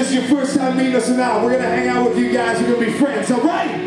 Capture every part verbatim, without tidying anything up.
is your first time meeting us or not, we're gonna hang out with you guys. We're gonna be friends, all right?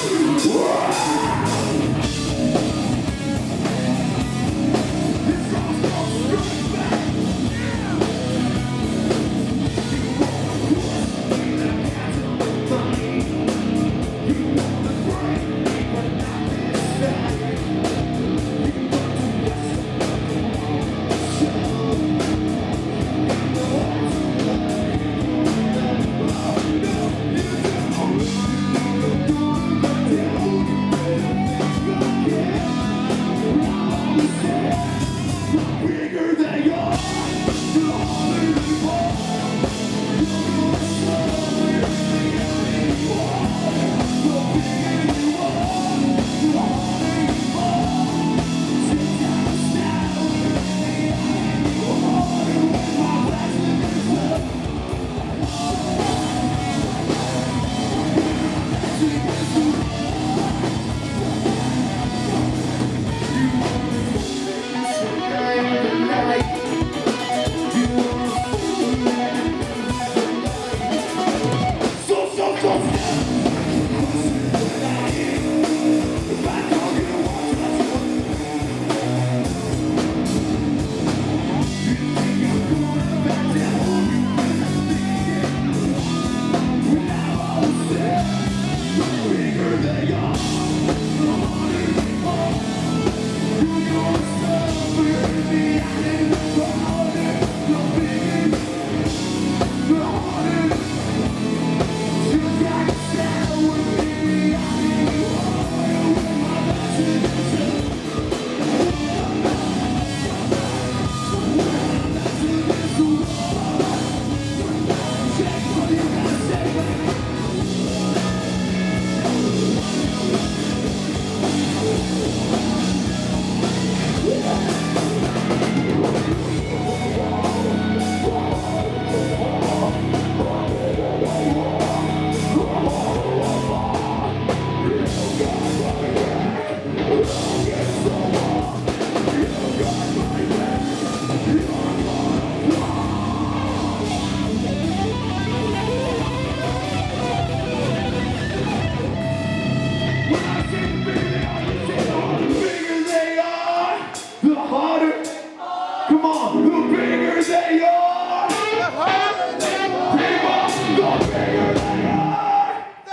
Come on, the bigger they are, the harder they are. People, the bigger they are, the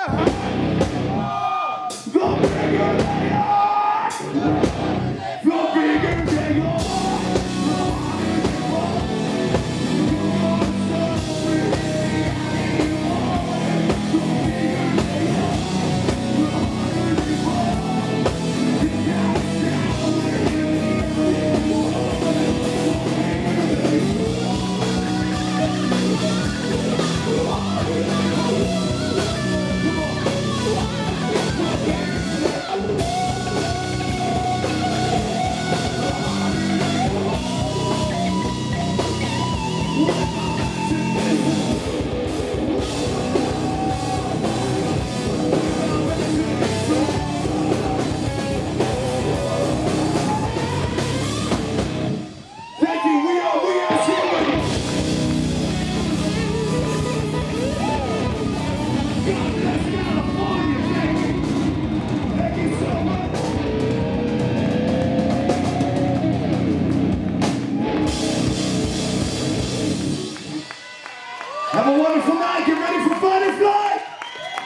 harder they are. The bigger they are, the bigger they are. Have a wonderful night.